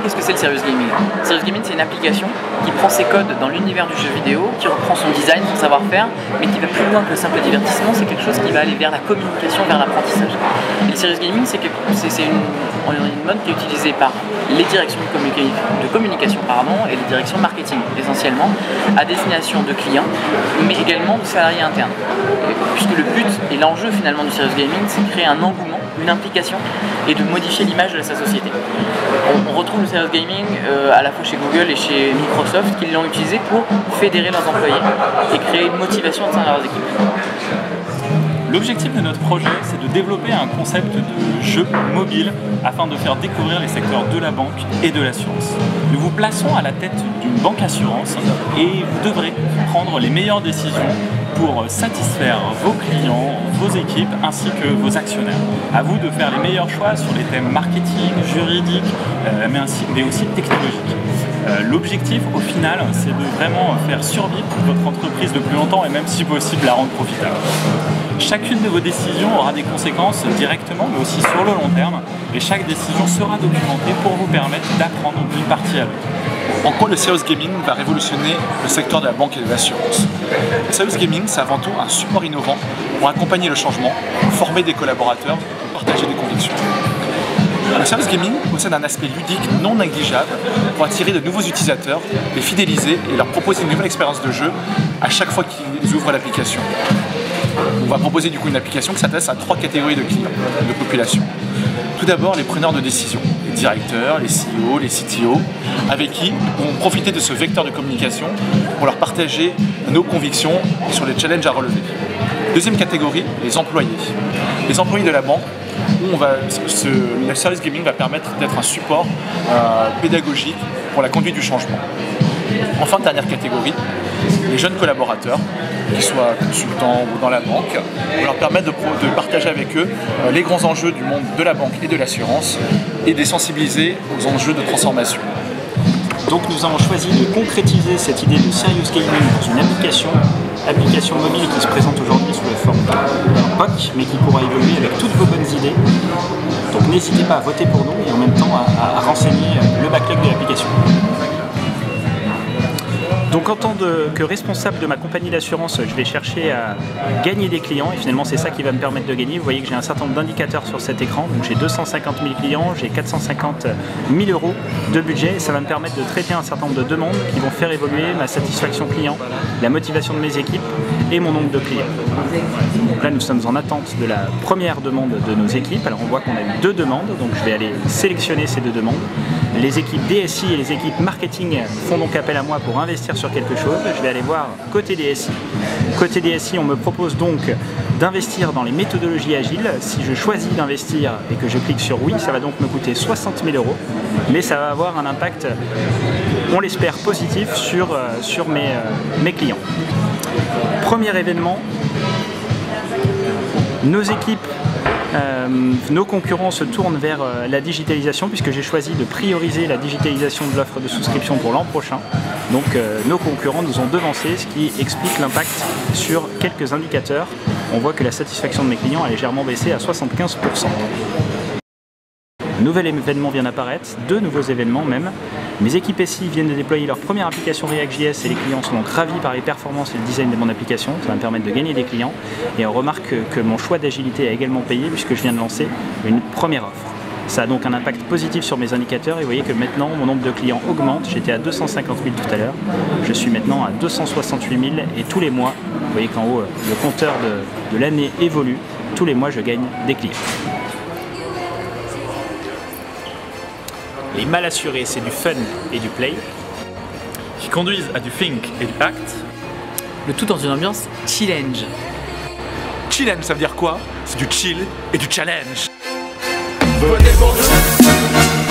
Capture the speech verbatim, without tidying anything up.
qu'est-ce que c'est le serious gaming? Serious gaming, c'est une application qui prend ses codes dans l'univers du jeu vidéo, qui reprend son design, son savoir-faire, mais qui va plus loin que le simple divertissement. C'est quelque chose qui va aller vers la communication, vers l'apprentissage. Et le serious gaming, c'est une, une mode qui est utilisée par les directions de, communica de communication pardon, et les directions marketing, essentiellement, à destination de clients, mais également de salariés internes. Et, puisque le but et l'enjeu finalement du serious gaming, c'est de créer un engouement, une implication et de modifier l'image de sa société. On, on retrouve le serious gaming euh, à la fois chez Google et chez Microsoft qui l'ont utilisé pour fédérer leurs employés et créer une motivation au sein de leurs équipes. L'objectif de notre projet, c'est de développer un concept de jeu mobile afin de faire découvrir les secteurs de la banque et de l'assurance. Nous vous plaçons à la tête d'une banque assurance et vous devrez prendre les meilleures décisions pour satisfaire vos clients, vos équipes ainsi que vos actionnaires. À vous de faire les meilleurs choix sur les thèmes marketing, juridique, euh, mais, ainsi, mais aussi technologique. Euh, L'objectif au final, c'est de vraiment faire survivre votre entreprise de plus longtemps et même si possible la rendre profitable. Chacune de vos décisions aura des conséquences directement mais aussi sur le long terme et chaque décision sera documentée pour vous permettre d'apprendre d'une partie à l'autre. En quoi le serious gaming va révolutionner le secteur de la banque et de l'assurance? Le serious gaming, c'est avant tout un support innovant pour accompagner le changement, former des collaborateurs, partager des convictions. Le serious gaming possède un aspect ludique non négligeable pour attirer de nouveaux utilisateurs, les fidéliser et leur proposer une nouvelle expérience de jeu à chaque fois qu'ils ouvrent l'application. On va proposer du coup une application qui s'adresse à trois catégories de clients, de population. Tout d'abord, les preneurs de décision, les directeurs, les C E O, les C T O, avec qui on va profiter de ce vecteur de communication pour leur partager nos convictions sur les challenges à relever. Deuxième catégorie, les employés. Les employés de la banque, où on va, ce, le serious gaming va permettre d'être un support euh, pédagogique pour la conduite du changement. Enfin, dernière catégorie, les jeunes collaborateurs, qu'ils soient consultants ou dans la banque, on leur permettre de, de partager avec eux euh, les grands enjeux du monde de la banque et de l'assurance et de les sensibiliser aux enjeux de transformation. Donc nous avons choisi de concrétiser cette idée de serious gaming dans une application, application mobile qui se présente aujourd'hui sous la forme d'un P O C, mais qui pourra évoluer avec toutes vos bonnes idées. Donc n'hésitez pas à voter pour nous et en même temps à, à renseigner le backlog de l'application. Donc en tant de, que responsable de ma compagnie d'assurance, je vais chercher à gagner des clients et finalement c'est ça qui va me permettre de gagner. Vous voyez que j'ai un certain nombre d'indicateurs sur cet écran, donc j'ai deux cent cinquante mille clients, j'ai quatre cent cinquante mille euros de budget et ça va me permettre de traiter un certain nombre de demandes qui vont faire évoluer ma satisfaction client, la motivation de mes équipes et mon nombre de clients. Donc là nous sommes en attente de la première demande de nos équipes. Alors on voit qu'on a eu deux demandes, donc je vais aller sélectionner ces deux demandes. Les équipes D S I et les équipes marketing font donc appel à moi pour investir sur quelque chose. Je vais aller voir côté D S I. Côté D S I, on me propose donc d'investir dans les méthodologies agiles. Si je choisis d'investir et que je clique sur oui, ça va donc me coûter soixante mille euros, mais ça va avoir un impact, on l'espère, positif sur, sur mes, mes clients. Premier événement, nos équipes Euh, nos concurrents se tournent vers euh, la digitalisation puisque j'ai choisi de prioriser la digitalisation de l'offre de souscription pour l'an prochain. Donc euh, nos concurrents nous ont devancés, ce qui explique l'impact sur quelques indicateurs. On voit que la satisfaction de mes clients a légèrement baissé à soixante-quinze pour cent. Un nouvel événement vient d'apparaître, deux nouveaux événements même. Mes équipes S I viennent de déployer leur première application React.js et les clients sont donc ravis par les performances et le design de mon application. Ça va me permettre de gagner des clients. Et on remarque que, que mon choix d'agilité a également payé puisque je viens de lancer une première offre. Ça a donc un impact positif sur mes indicateurs et vous voyez que maintenant mon nombre de clients augmente. J'étais à deux cent cinquante mille tout à l'heure, je suis maintenant à deux cent soixante-huit mille et tous les mois, vous voyez qu'en haut le compteur de, de l'année évolue, tous les mois je gagne des clients. Les mal assurés, c'est du fun et du play, qui conduisent à du think et du act. Le tout dans une ambiance challenge. Challenge, ça veut dire quoi? C'est du chill et du challenge. Venez pour nous.